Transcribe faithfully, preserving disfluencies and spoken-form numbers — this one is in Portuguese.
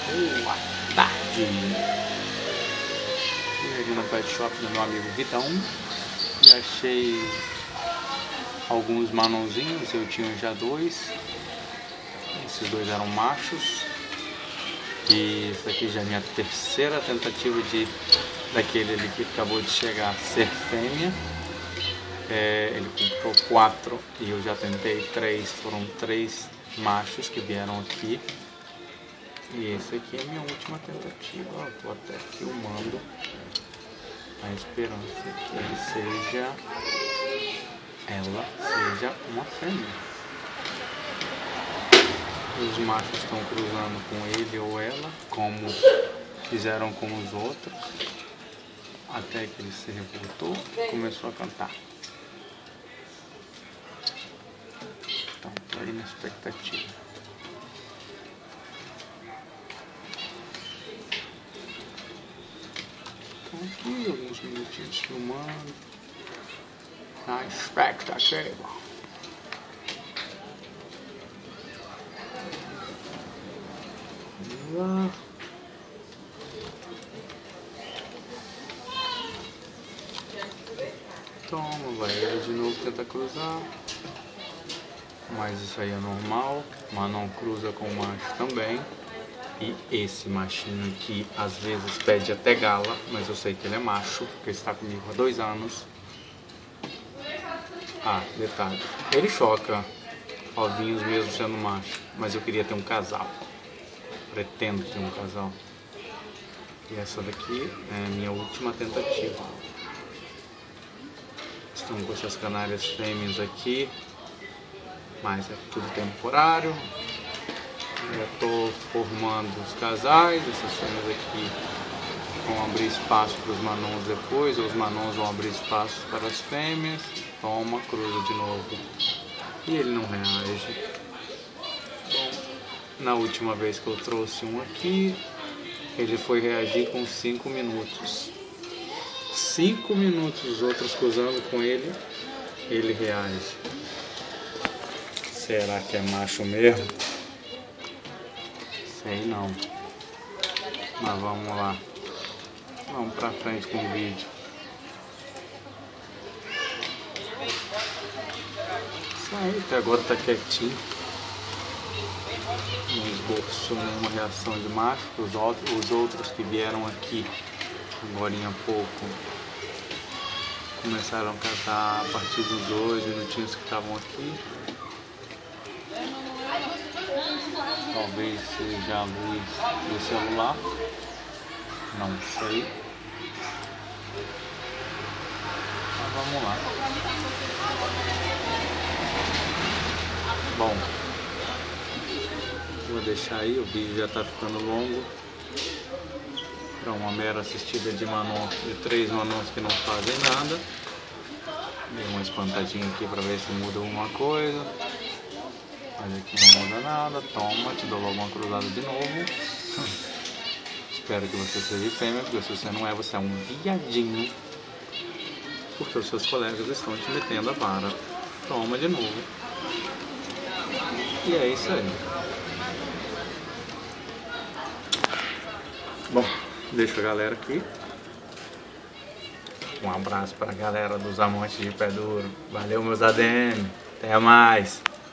Boa tarde! Fui ali no pet shop do meu amigo Vitão e achei alguns manãozinhos, eu tinha já dois. Esses dois eram machos. E isso aqui já é a minha terceira tentativa de daquele ali que acabou de chegar ser fêmea. É, ele comprou quatro e eu já tentei três, foram três machos que vieram aqui. E esse aqui é a minha última tentativa, estou até filmando, a esperança que ele seja, ela seja uma fêmea. Os machos estão cruzando com ele ou ela, como fizeram com os outros, até que ele se revoltou e começou a cantar. Então, estou aí na expectativa. Estou aqui, alguns minutinhos filmando. Na expectativa. Vamos lá. Toma, vai ele de novo tentar cruzar. Mas isso aí é normal. Mas não cruza com o macho também. E esse machinho aqui às vezes pede até gala, mas eu sei que ele é macho, porque está comigo há dois anos. Ah, detalhe, ele choca ovinhos mesmo sendo macho, mas eu queria ter um casal. Pretendo ter um casal. E essa daqui é a minha última tentativa. Estão com essas canárias fêmeas aqui, mas é tudo temporário. Já estou formando os casais, essas fêmeas aqui vão abrir espaço para os manons depois, ou os manons vão abrir espaço para as fêmeas. Toma, cruza de novo. E ele não reage. Bom, na última vez que eu trouxe um aqui, ele foi reagir com cinco minutos. cinco minutos os outros cruzando com ele, ele reage. Será que é macho mesmo? Sei não. Mas vamos lá. Vamos pra frente com o vídeo. Isso aí, até agora tá quietinho. Não esboçou nenhuma reação de macho. Os outros, os outros que vieram aqui agora em pouco começaram a cantar a partir dos dois minutinhos que estavam aqui. Talvez seja a luz do celular, não sei. Mas vamos lá. Bom, vou deixar aí, o vídeo já está ficando longo. Para uma mera assistida de manons, de três manons que não fazem nada. Dei uma espantadinha aqui para ver se muda alguma coisa. Mas aqui não muda nada. Toma, te dou logo uma cruzada de novo. Espero que você seja fêmea, porque se você não é, você é um viadinho. Porque os seus colegas estão te metendo a vara. Toma de novo. E é isso aí. Bom, deixa a galera aqui. Um abraço para a galera dos amantes de pé duro. Valeu, meus A D M. Até mais.